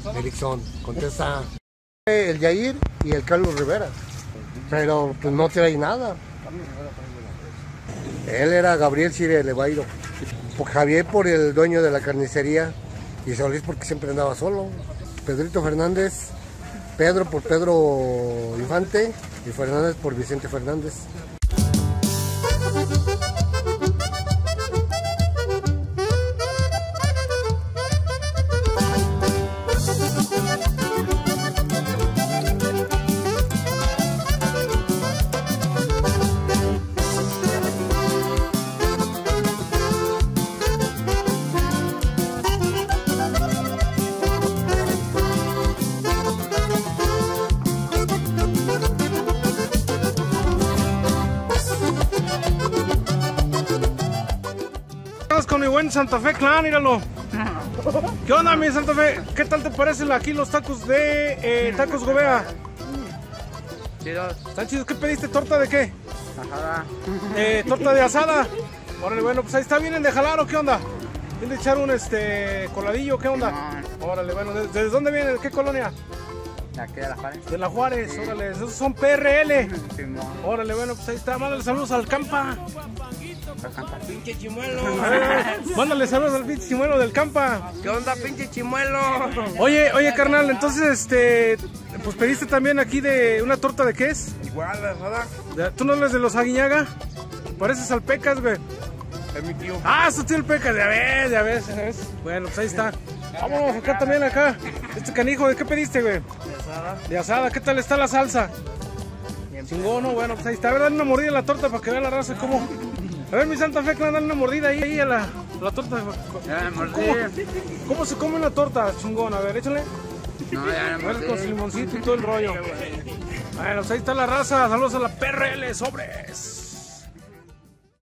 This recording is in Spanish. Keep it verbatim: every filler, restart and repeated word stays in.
Erickson, contesta el Yair y el Carlos Rivera, pero pues no trae nada. Él era Gabriel Cire Levairo, Javier por el dueño de la carnicería y Solís porque siempre andaba solo. Pedrito Fernández, Pedro por Pedro Infante y Fernández por Vicente Fernández. Con mi buen Santa Fe Clan, míralo. ¿Qué onda, mi Santa Fe? ¿Qué tal te parecen aquí los tacos de eh, Tacos Gobea? Chidos. ¿Están chidos? ¿Qué pediste? ¿Torta de qué? Asada. Eh, ¿Torta de asada? Órale, bueno, pues ahí está. ¿Vienen de jalar o qué onda? ¿Vienen de echar un este coladillo? ¿Qué onda? Simón. Órale, bueno, ¿desde, desde dónde vienen? ¿De qué colonia? ¿De aquí de la Juárez? De la Juárez, sí. Órale, esos son P R L. Simón. Órale, bueno, pues ahí está. Mándale saludos al Campa. Pinche chimuelo. Mándale saludos al pinche chimuelo del Campa. ¿Qué onda, pinche chimuelo? Oye, oye, carnal, entonces, este, pues pediste también aquí de una torta de qué es? Igual, la asada. De- ¿Tú no eres de los Aguiñaga? Pareces al Pecas, güey. Es mi tío. Ah, su tío el Pecas, ya ves, ya ves, ya ves. Bueno, pues ahí está. Vámonos acá también, acá. Este canijo, ¿de qué pediste, güey? De asada. De asada, ¿qué tal está la salsa? Bien. Chingón, ¿no? Bueno, pues ahí está. A ver, dale una mordida a la torta para que vea la raza cómo. A ver, mi Santa Fe, dale una mordida ahí, ahí a la, a la torta. Ya me mordí. ¿Cómo, cómo se come una torta, chingón? A ver, échale. No, ya me A ver, con su mordí. limoncito y todo el rollo. Bueno, pues ahí está la raza. Saludos a la P R L, sobres.